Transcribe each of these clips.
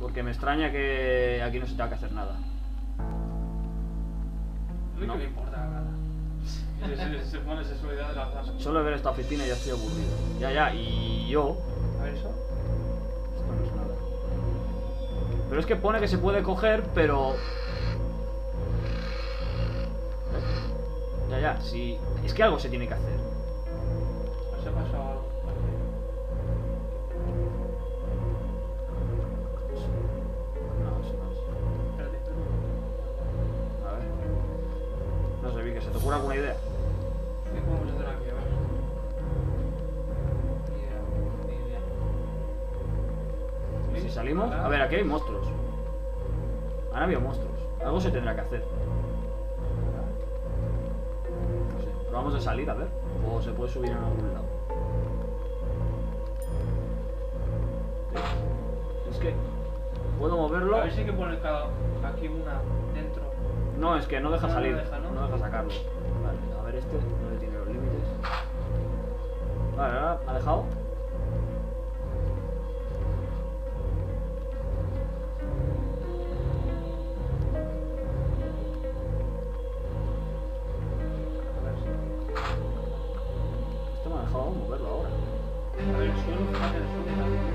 Porque me extraña que aquí no se tenga que hacer nada. No le importa nada. Se pone sexualidad de las ganas. Solo de ver esta oficina ya estoy aburrido. Ya, y yo... A ver eso. Esto no es nada. Pero es que pone que se puede coger, pero... Ya, sí. Es que algo se tiene que hacer. Se ha pasado algo. No, eso no es. Espérate, A ver. No sé, Vicky, ¿se te ocurre alguna idea? ¿qué podemos hacer aquí? A ver. Ni idea. Si salimos... A ver, aquí hay monstruos. Han habido monstruos. Algo se tendrá que hacer. No sé. Probamos de salir, a ver. O se puede subir en algún lado. Es que... ¿Puedo moverlo? A ver si hay que poner aquí una dentro. No, es que no deja No, no salir. deja, ¿no? No deja sacarlo. Vale, a ver este. No le tiene los límites. Vale, ahora ha dejado. A ver si. Esto me ha dejado moverlo ahora. A ver, el suelo, fíjate, el suelo.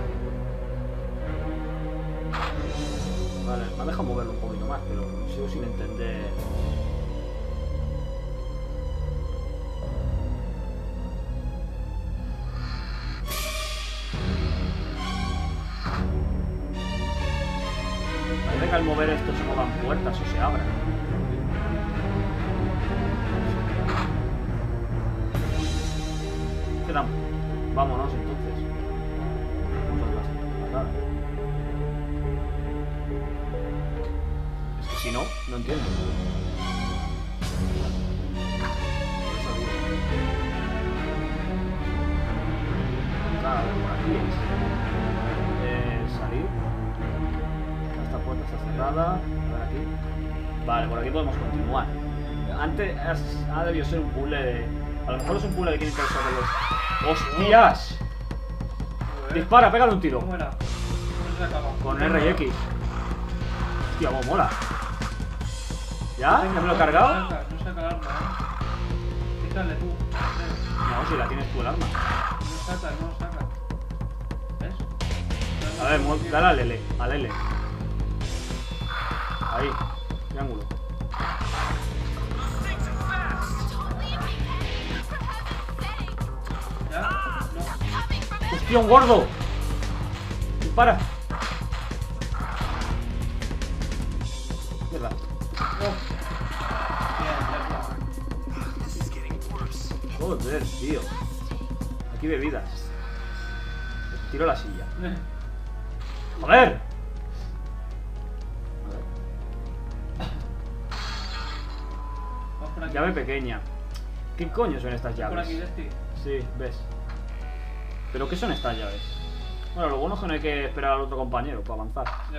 Vale, me ha dejado moverlo un poquito más, pero sigo sin entender. Parece que al mover esto se muevan puertas o se abran. Quedan. Vámonos entonces. Vamos a pasar. Es que si no, no entiendo. Por eso digo. Claro, por aquí es. Salir. Esta puerta está cerrada. A ver aquí. Vale, por aquí podemos continuar. Antes ha debido ser un puzzle de... A lo mejor es un puzzle de 500 los... ¡Hostias! Dispara, pégale un tiro. ¿Cómo era? ¿Cómo se acaba? Con R y X. Hostia, cómo mola. ¿Ya? ¿Ya me lo he cargado? No saca el arma, Quítale tú. No, si la tienes tú el arma. No saca. ¿Ves? A ver, dale al L. Al L. Ahí. Triángulo. ¿Ya? No. ¡Hostia, un gordo! ¡Dispara! Mierda. Joder, tío. Aquí bebidas. Tiro la silla. ¡Joder! Vamos por aquí. Llave pequeña. ¿Qué coño son estas Por llaves? aquí, Desti. Sí, ves. ¿Pero qué son estas llaves? Bueno, lo bueno es que no hay que esperar al otro compañero para avanzar. Ya.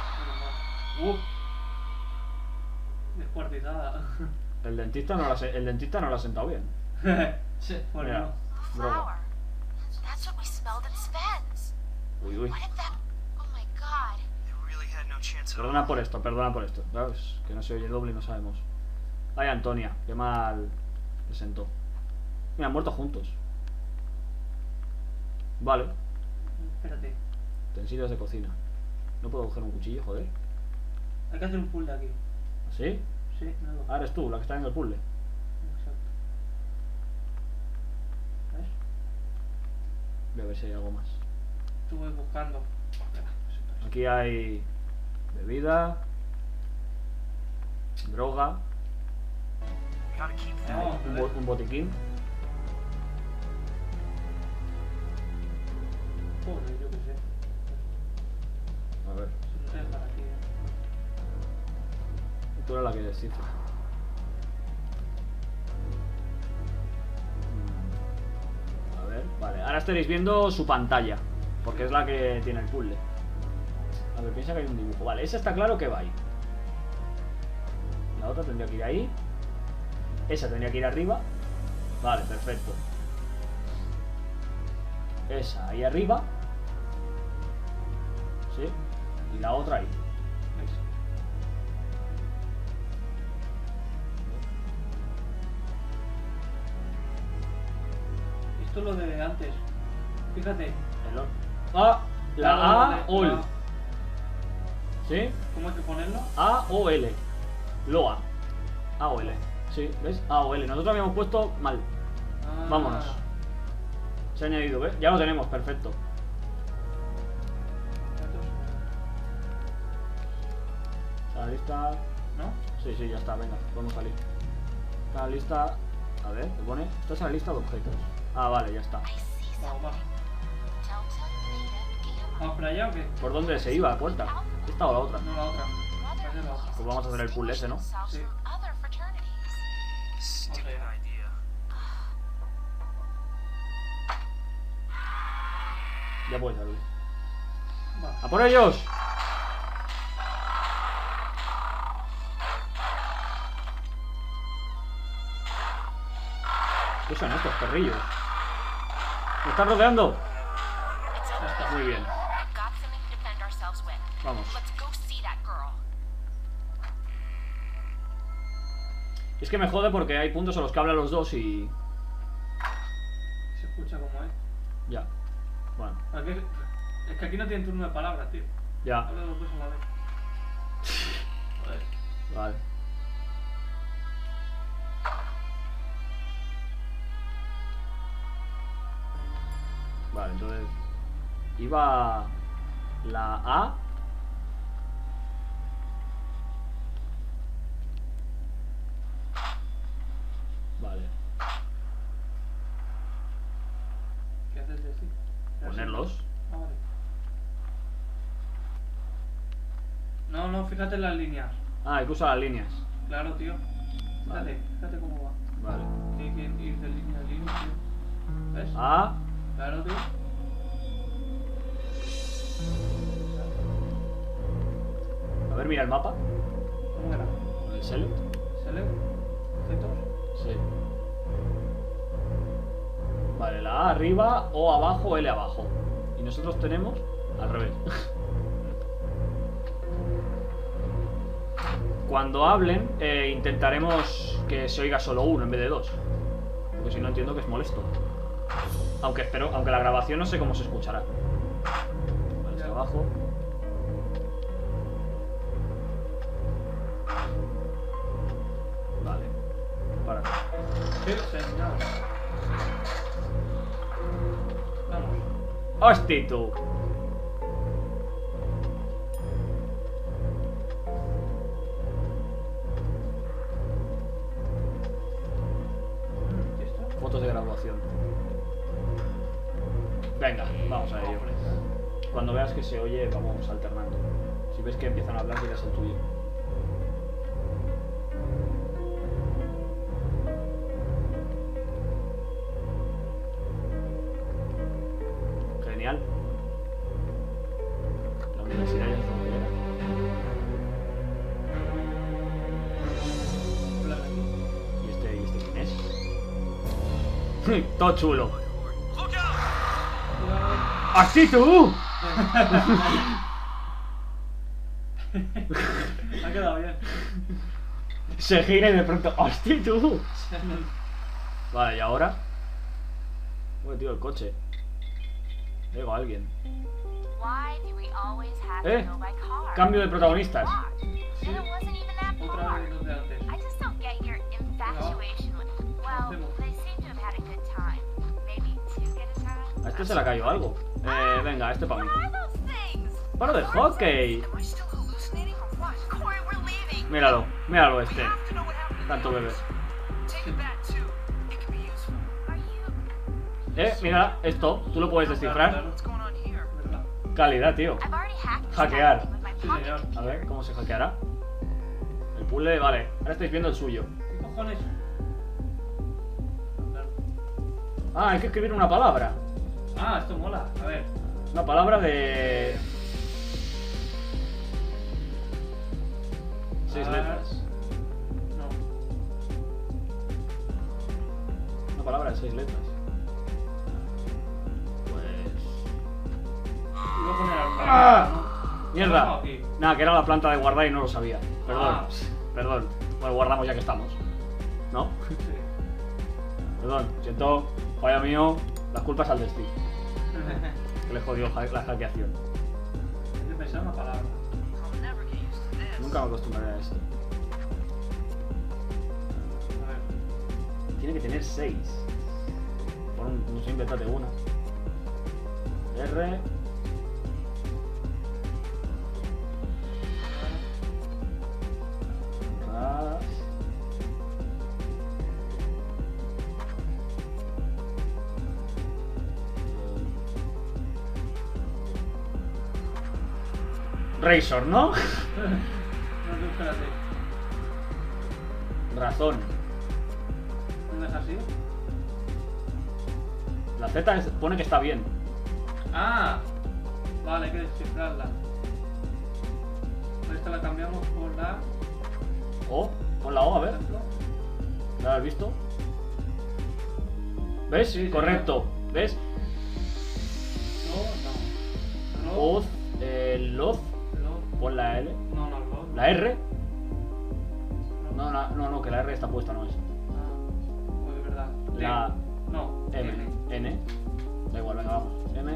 Descuartizada. El dentista no la ha sentado bien. Sí, bueno, Mira, no. droga. Flower. That's what we smelled at Sven's. Uy, uy. What if that... Oh my god. They really had no chance at all. Perdona por esto. ¿Sabes? Que no se oye doble y no sabemos. Ay, Antonia, qué mal le sentó. Mira, han muerto juntos. Vale. Espérate. Utensilios de cocina. No puedo coger un cuchillo, joder. Hay que hacer un puzzle aquí. ¿Sí? Sí, nada. Ah, eres tú, la que está en el puzzle. Exacto. ¿Ves? Voy a ver si hay algo más. Estuve buscando. Aquí hay bebida, droga, Gotta keep that. No, un botiquín. Joder, yo qué sé. A ver, No sé para aquí. tú eres la que descifra. A ver, vale. Ahora estaréis viendo su pantalla, porque es la que tiene el puzzle. A ver, piensa que hay un dibujo. Vale, esa está claro que va ahí. La otra tendría que ir ahí. Esa tendría que ir arriba. Vale, perfecto. Esa ahí arriba. ¿Sí? Y la otra ahí. ¿Ves? Esto es lo de antes. Fíjate. El O. Ah, la A o L. ¿Sí? ¿Cómo hay que ponerlo? A o L. Loa. A o L. Sí, ¿ves? A o L. Nosotros habíamos puesto mal. Ah. Vámonos. Se ha añadido, ¿ves? Ya lo tenemos, perfecto. ¿Está lista? ¿No? Sí, sí, ya está, venga, vamos a salir. Está lista. A ver, ¿qué pone? Estás en la lista de objetos. Ah, vale, ya está. I see Vamos, something. va. Delta, Theta, Gamma. ¿Vamos para allá o qué? ¿Por dónde se iba? Cuenta. ¿Esta o la otra? No, la otra. Parece la otra. Pues vamos a hacer el puzzle ese, ¿no? Themselves Sí. from other fraternities. Stupid idea. Ya puedes salir. Va. ¡A por ellos! ¿Qué son estos perrillos? ¡Me están rodeando! It's over. Muy bien. We've got something to defend ourselves with. Vamos. Let's go see that girl. Es que me jode porque hay puntos en los que hablan los dos y... Se escucha como es. Ya. Bueno, Es que aquí no tienen turno de palabras, tío. ya. Habla los dos a la vez. Joder. Vale. Vale, entonces... Iba... La A... Vale. ¿Qué haces de sí? Ponerlos. Ah, vale. No, no, fíjate en las líneas. Ah, hay que usar las líneas. Claro, tío. Vale. Fíjate cómo va. Vale. Tiene que ir de línea a línea, tío. ¿Ves? A... Claro, tío. A ver, mira el mapa. ¿Cómo era? El select. Select. Objetos. Sí. Vale, la A arriba, O abajo, L abajo. Y nosotros tenemos al revés. Cuando hablen, intentaremos que se oiga solo uno en vez de dos. Porque si no entiendo que es molesto. Aunque la grabación no sé cómo se escuchará. Vale, está abajo. Vale. Para. Sí, señor. Vamos. ¡Hostia, tú! ¿Y esto? Fotos de graduación. Venga, vamos a ello. Cuando veas que se oye, vamos alternando. Si ves que empiezan a hablar, dirás el tuyo. Genial. La universidad ya está muy bien. Hablar aquí. ¿Y este quién es? Todo chulo. Look out! ¡Así tú! Ha quedado bien. Se gira y de pronto, ¡hostia tú! Vale, ¿y ahora? Uy, tío, el coche. Llega alguien. Why do we always have to go by car? Cambio de protagonistas. And it wasn't even that Otra far. vez los de antes. I just don't get your infatuation with. Well, they seem to have had a good time. Maybe two get a time. A este se le ha caído algo. Venga, este para mí. What are those things? ¡Paro de hockey! Am I still hallucinating or what? Corey, we're leaving. Míralo, míralo este. have to know what happened. Tanto bebé. Take it back too. It can be useful. Are you? Mira, esto, tú lo puedes descifrar. What's going on here? ¿Verdad? Calidad, tío. I've already hacked this Hackear. thing with my Sí, pocket señor. A ver, ¿cómo se hackeará? El puzzle, vale. Ahora estáis viendo el suyo. ¿Qué cojones? Claro. Ah, hay que escribir una palabra. Ah, esto mola. A ver. Una palabra de... 6 letras. No. Una palabra de 6 letras. Pues... Iba a poner algo. ¡Ah! Mierda. Aquí. Nada, que era la planta de guardar y no lo sabía. Perdón. Ah. Perdón. Bueno, guardamos ya que estamos. ¿No? Sí. Perdón. Siento. Falla mío. Las culpas al destino. Que le jodió la hackeación. Hay que pensar una palabra. I'll never get used to this. Nunca me acostumbraré a esto. A ver. Tiene que tener 6. No sé, invéntate una. R. Ras. Razor, ¿no? No, tú espérate. Razón. ¿No es así? La Z pone que está bien. Ah, vale, hay que descifrarla. Esta la cambiamos por la... O, pon la O, a por ver. ejemplo. ¿La has visto? ¿Ves? Sí, sí, Correcto. ¿Ves? No, no. Oz, Loz, Lo. pon la L. No, no, lo. La R. No. No, que la R está puesta, no es. Ah, pues es verdad. La No. M. N. Da igual, venga, vamos. M.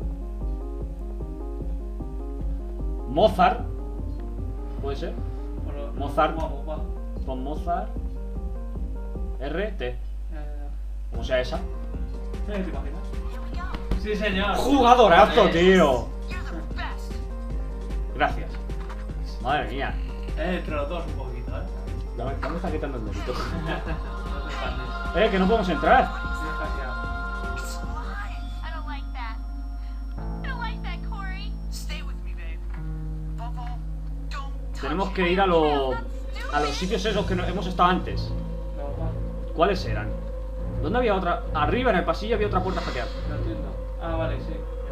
Mozart. ¿Puede ser? Mozart. Pon Mozart. R, T. Como sea esa. ¿Te imaginas? Here we go. Sí, señor. ¡Jugadorazo, Vale. tío! You're the best. Gracias. Madre mía. Entre los dos un poquito, ¿eh? Ya me está quitando el dedito. No te espantes. Que no podemos entrar. Bien hackeado. It's alive. I don't like that. I don't like that, Corey. Stay with me, babe. Above all, don't touch Tenemos it. que ir a los sitios esos que hemos estado antes. No, va. ¿Cuáles eran? ¿Dónde había otra? Arriba en el pasillo había otra puerta hackeada. No entiendo. Ah, vale, sí.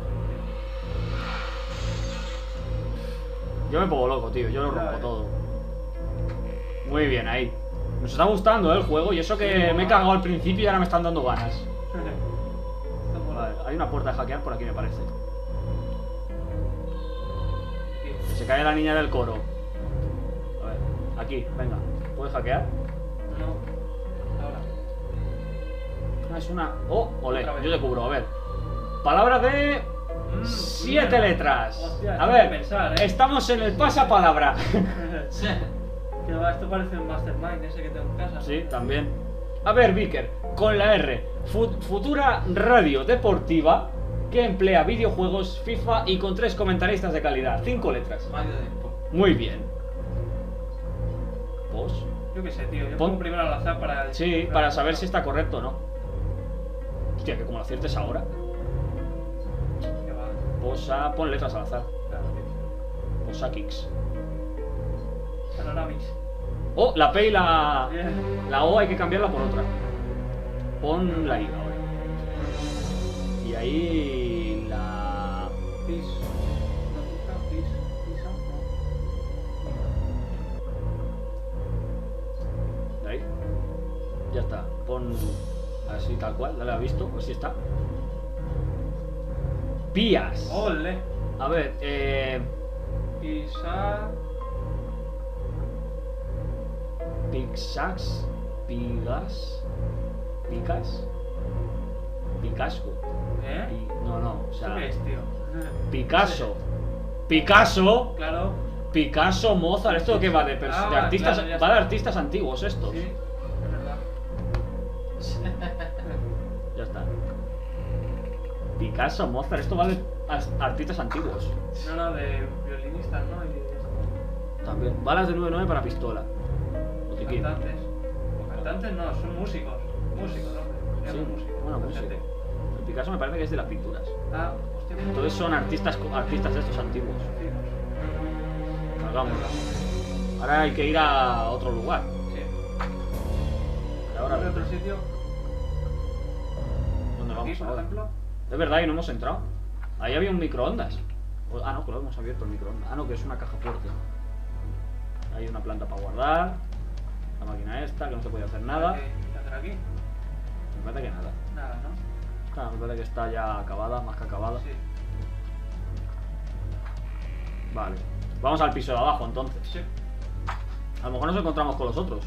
Yo me pongo loco, tío. Yo lo rompo Ya, todo. Muy bien, ahí. Nos está gustando el juego y eso que Sí, me he bueno. cagado al principio y ahora me están dando ganas. Está Vale, hay una puerta de hackear por aquí, me parece. Aquí. Se cae la niña del coro. A ver, aquí, venga. ¿Puedes hackear? No. Ahora. Ah, es una... Oh, olé, Otra vez. yo te cubro, a ver. Palabra de... 7 mierda. letras. Hostia, A tengo ver, que pensar, ¿eh? estamos en el pasapalabra. Que va, esto parece un Mastermind ese que tengo en casa. Sí, también. A ver, Vicker, con la R. Futura radio deportiva que emplea videojuegos, FIFA y con 3 comentaristas de calidad. 5 letras. Muy bien. ¿Vos? Yo qué sé, tío. Yo Pon- pongo primero al azar para... Sí, para saber si está correcto o no. Hostia, que como lo aciertes ahora. Que va. Posa, pon letras al azar. Claro, tío. Posa kicks. Panoramix. Oh, la P y la Bien. O hay que cambiarla por otra. Pon la I ahora. Y ahí la... Pis. ¿No toca? Pis. Pisa. de ahí. Ya está. Pon así tal cual. Dale a visto. Pues sí está. Pías. No. ¡Ole! A ver, Pisa... Pixax, Pigas, Picas, Picasco. ¿Eh? No, o ¿Esto sea, qué es, tío? Picasso, Picasso, Claro. Picasso, Mozart, esto que va de, de Ah, artistas, claro, ya va de está. artistas antiguos estos. Sí, es verdad. Ya está. Picasso, Mozart, esto va de artistas antiguos. No, de violinistas, ¿no? Y de También. Balas de 9.9 para pistola. Botiquín. cantantes. O cantantes no, son músicos. Músicos, hombre. Sí, Llaman músicos. bueno, músico. Gente. El Picasso me parece que es de las pinturas. Ah, hostia. Entonces son artistas de estos antiguos. Salgamos. Ahora hay que ir a otro lugar. Sí. Ahora, ¿Ahora otro sitio? ¿dónde Aquí, vamos por ahora? ejemplo. Es verdad, y no hemos entrado. Ahí había un microondas. Ah, no, que lo hemos abierto el microondas. Ah, no, que es una caja fuerte. Hay una planta para guardar. La máquina esta, que no se puede hacer nada. ¿Qué hacer aquí? Me parece que nada. Nada, ¿no? Claro, me parece que está ya acabada, más que acabada. Sí. Vale. Vamos al piso de abajo entonces. Sí. A lo mejor nos encontramos con los otros.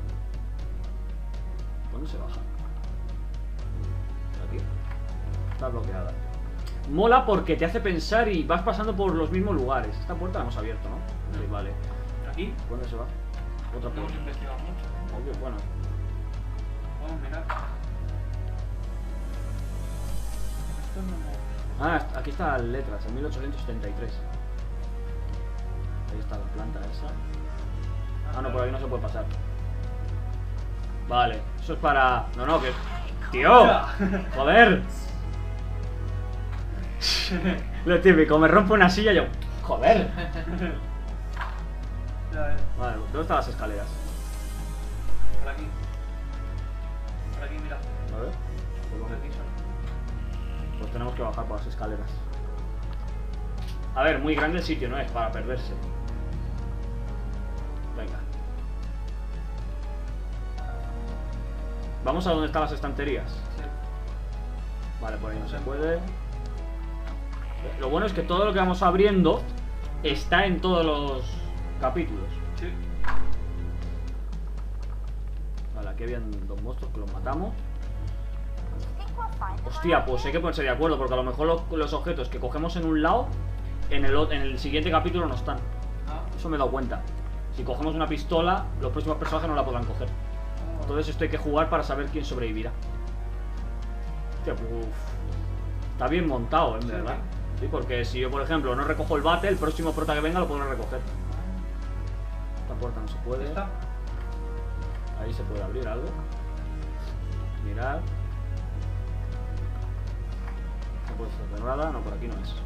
¿Dónde se baja? Aquí. Está bloqueada. Mola porque te hace pensar y vas pasando por los mismos lugares. Esta puerta la hemos abierto, ¿no? Sí, vale. Aquí. ¿Dónde se va? Otra No hemos puerta. investigado mucho. Obvio, bueno. Vamos a mirar. Esto no... Ah, aquí está letras, en 1873. Ahí está la planta esa. Ah, no, por aquí no se puede pasar. Vale, eso es para... No, que... ¡Tío! ¡Joder! Lo típico, me rompo una silla y yo... ¡Joder! Ya ves. Vale, ¿dónde están las escaleras? Por aquí. Por aquí, mira. A ver. Por aquí son. Pues tenemos que bajar por las escaleras. A ver, muy grande el sitio, ¿no? Es para perderse. Venga. Vamos a donde están las estanterías. Sí. Vale, por ahí no se puede. Lo bueno es que todo lo que vamos abriendo está en todos los capítulos. Sí. Vale, aquí habían dos monstruos que los matamos. Think we'll find them Hostia, around pues here? hay que ponerse de acuerdo, porque a lo mejor los objetos que cogemos en un lado, en el siguiente capítulo no están. Ah. Eso me he dado cuenta. Si cogemos una pistola, los próximos personajes no la podrán coger. Entonces esto hay que jugar para saber quién sobrevivirá. Hostia, pues... Está bien montado, en Sí, verdad. Sí, porque si yo, por ejemplo, no recojo el bate, el próximo prota que venga lo podré recoger. Esta puerta no se puede. ¿Está? Ahí se puede abrir algo. Mirar. No puede ser cerrada. No, por aquí no es.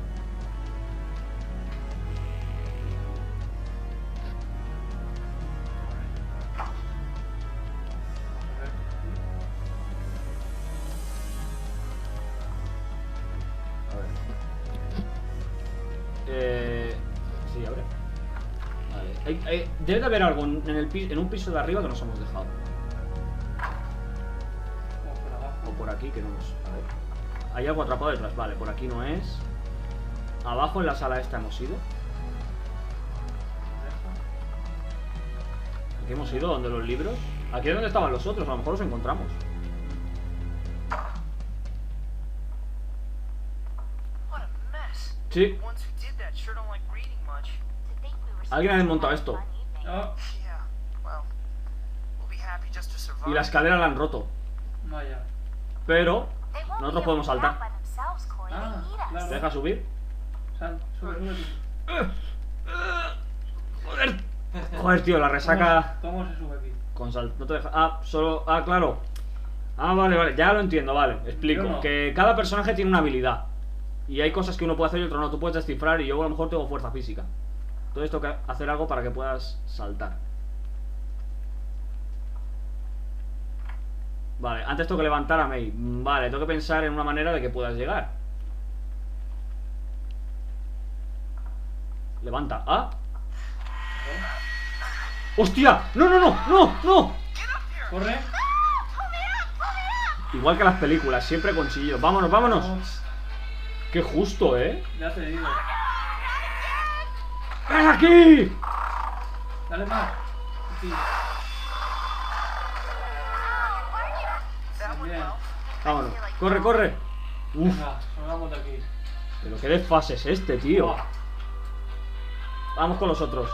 A ver. A ver. Sí, abre. Vale. Debe de haber algo en un piso de arriba que nos hemos dejado. Vamos por abajo. O por aquí que no nos... A ver. Hay algo atrapado detrás. Vale, por aquí no es. Abajo en la sala esta hemos ido. Aquí hemos ido, donde los libros. Aquí es donde estaban los otros, a lo mejor los encontramos. What a mess. Sí. The ones who did that sure don't like reading much. To think we were Alguien ha supposed to desmontado have a esto. fun evening. Ah, Yeah, well, we'll be happy just to survive. Y la escalera la han roto. vaya. Pero They won't nosotros be podemos able to get saltar. out by themselves, Corey. They Ah, need us. claro. ¿Te deja subir? Sal, sube, sube. Joder. Joder, tío, la resaca ¿Cómo se sube aquí? con sal. No te deja. Ah, solo. Ah, claro. Ah, vale. Ya lo entiendo, vale. Explico. Yo no. Que cada personaje tiene una habilidad. Y hay cosas que uno puede hacer y otro no. Tú puedes descifrar y yo a lo mejor tengo fuerza física. Entonces tengo que hacer algo para que puedas saltar. Vale, antes tengo que levantar a May. Vale, tengo que pensar en una manera de que puedas llegar. Levanta. Ah. ¡Hostia! ¡No! ¡Corre! Igual que las películas, siempre con chillidos. ¡Vámonos! Vamos. ¡Qué justo, eh! Ya te digo. ¡Ven aquí! Dale más. Aquí. That went Bien. well. Vámonos. ¡Corre! Uf, Venga, salgamos de aquí. pero qué desfase es este, tío. Buah. Vamos con los otros.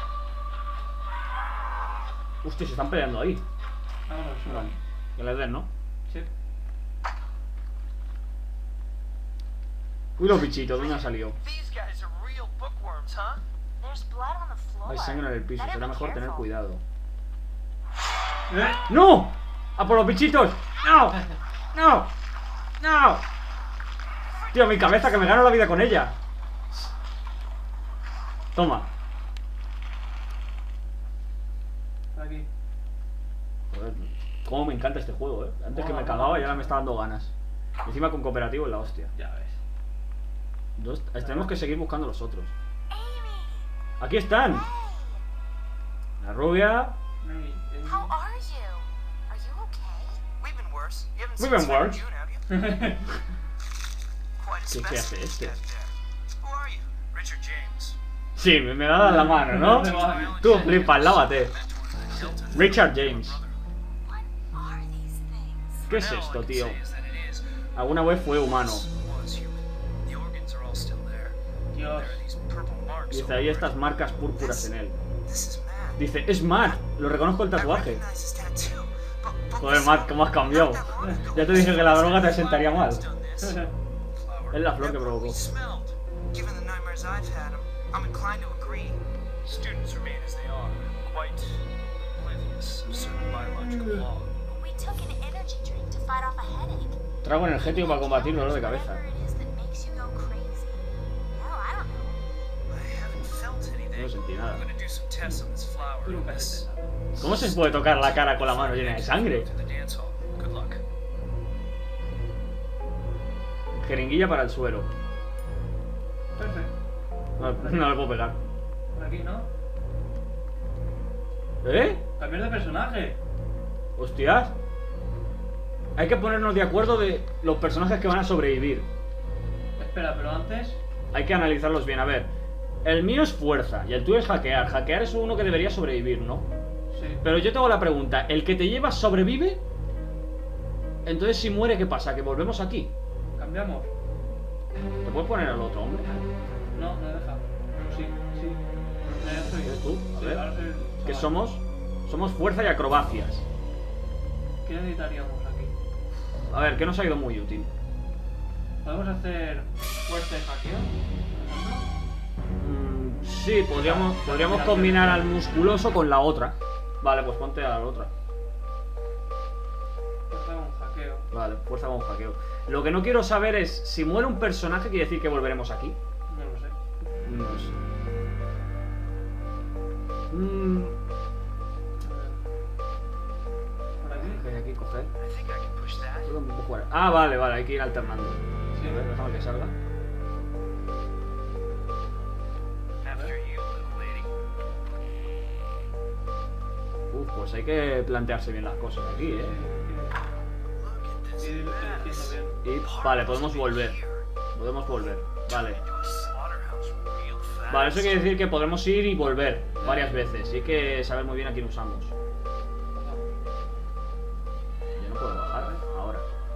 Hostia, se están peleando ahí. Vámonos, sube. Vale, que les den, ¿no? Sí. Uy, los bichitos, ¿dónde han salido? These guys are real bookworms, huh? There's blood on the floor. Hay sangre en el piso, Better será be mejor tener careful. cuidado. ¿Eh? ¡No! ¡A por los bichitos! ¡No! Tío, mi cabeza, que me gano la vida con ella. Toma. Por aquí. Joder, cómo me encanta este juego, eh. Antes que me cagaba y ahora me está dando ganas. Encima con cooperativo es la hostia. Ya ves. Tenemos que seguir buscando los otros. Amy, ¡Aquí están! La rubia. May, how are you? Are you okay? We've been worse. You haven't We've seen been Sven worse. June, have you? Quite a ¿Qué hace specimen este? you got there. Who are you? Richard James. Sí, me das la mano, ¿no? Tú flipas, lávate. Richard James. What are these things? ¿Qué es esto, tío? Alguna vez fue humano. Dios. Dice, hay estas marcas púrpuras en él. Dice, es Matt. Lo reconozco el tatuaje. Joder, Matt, ¿cómo has cambiado? Ya te dije que la droga te sentaría mal. Es la flor que provocó. Given the nightmares I've had, I'm inclined to agree. Students remain as they are, quite oblivious of certain biological law. We took an energy drink to fight off a headache. Trago energético para combatir dolor de cabeza. Whatever it is that makes you go crazy. Hell, I don't know. I haven't felt anything. No sentí nada. I'm gonna do some tests on this flower. Tú nunca sientes nada. ¿Cómo se puede tocar la cara con la mano llena de sangre? To the dance hall. Good luck. Jeringuilla para el suero. Perfecto. No le puedo pegar. Por aquí, ¿no? ¿Eh? Cambiar de personaje. Hostias. Hay que ponernos de acuerdo de los personajes que van a sobrevivir. Espera, pero antes. Hay que analizarlos bien. A ver, el mío es fuerza y el tuyo es hackear. Hackear es uno que debería sobrevivir, ¿no? Sí. Pero yo tengo la pregunta, ¿el que te lleva sobrevive? Entonces si muere, ¿qué pasa? ¿Que volvemos aquí? Cambiamos. ¿Te puedes poner al otro hombre? No, no deja. Sí, sí. Ya soy. ¿Eres tú? A Sí, ver. ahora soy el ¿Qué chaval. somos? Somos fuerza y acrobacias. ¿Qué necesitaríamos aquí? A ver, ¿qué nos ha ido muy útil? ¿Podemos hacer fuerza de hackeo? Sí, podríamos combinar al musculoso con la otra. Vale, pues ponte a la otra. Fuerza con hackeo. Vale, fuerza con hackeo. Lo que no quiero saber es, si muere un personaje, ¿quiere decir que volveremos aquí? No lo sé. No sé. ¿Por aquí? ¿Qué hay aquí? Coger. I think I can push that. Solo me puedo jugar. Ah, vale, vale, hay que ir alternando. Sí. A ver, déjame que salga. After you, little lady. Pues hay que plantearse bien las cosas aquí, Sí, ¿eh? Look at sí. this Ir mess. eligiendo bien. Y, vale, podemos volver. Podemos volver. Vale. Into a slaughterhouse real fast. Vale, eso quiere decir que podremos ir y volver varias veces. Y hay que saber muy bien a quién usamos. Yo no puedo bajar, ¿eh? Ahora.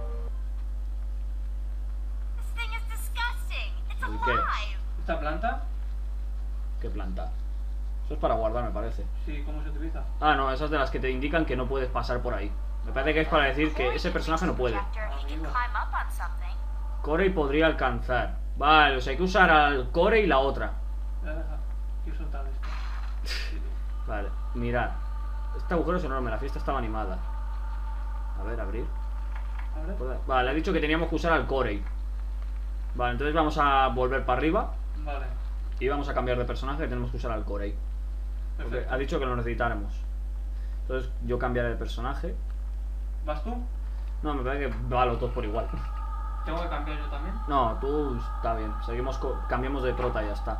This thing is disgusting. It's ¿El qué? alive. ¿Esta planta? ¿Qué planta? Eso es para guardar, me parece. Sí, ¿cómo se utiliza? Ah, no, esas de las que te indican que no puedes pasar por ahí. Me parece que es para decir que ese personaje no puede. Projector, he can climb up on something. Corey podría alcanzar. Vale, o sea, hay que usar al Corey y la otra. Ya deja. Quiero soltar esto. Sí, tú. Vale, mirad. Este agujero es enorme, la fiesta estaba animada. A ver, abrir. ¿Abre? Vale, ha dicho que teníamos que usar al Corey. Vale, entonces vamos a volver para arriba Vale. y vamos a cambiar de personaje y tenemos que usar al Corey. Porque Perfecto. ha dicho que lo necesitáramos. Entonces yo cambiaré de personaje. ¿Vas tú? No, me parece que va los dos por igual. ¿Tengo que cambiar yo también? No, tú está bien. Seguimos, cambiamos de prota y ya está.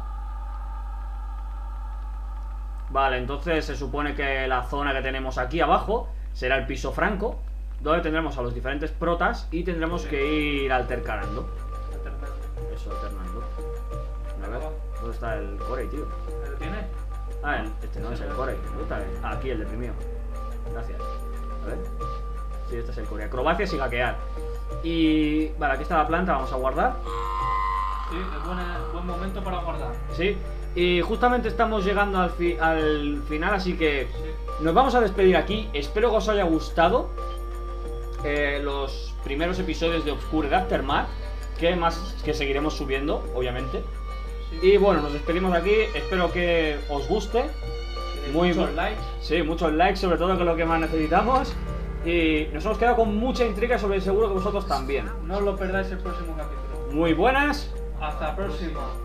Vale, entonces se supone que la zona que tenemos aquí abajo será el piso franco, donde tendremos a los diferentes protas y tendremos que ir alternando. Eso, alternando. A ver, ¿dónde está el Corey, tío? ¿Lo tiene? Ah, este no es el Corey. ¿Dónde está? Ah, aquí el deprimido. Gracias. A ver. Sí, este es el Corey. Acrobacias y hackear. Y... Vale, aquí está la planta, vamos a guardar. Sí, es buen momento para guardar. Sí. Y justamente estamos llegando al final, así que Sí. nos vamos a despedir aquí. Espero que os haya gustado los primeros episodios de Obscure de Aftermath, que seguiremos subiendo, obviamente. Sí. Y bueno, nos despedimos aquí. Espero que os guste. Muchos likes. Sí, muchos likes, sobre todo, que es lo que más necesitamos. Y nos hemos quedado con mucha intriga, sobre seguro que vosotros también. No os lo perdáis el próximo capítulo. Muy buenas. Hasta la próxima.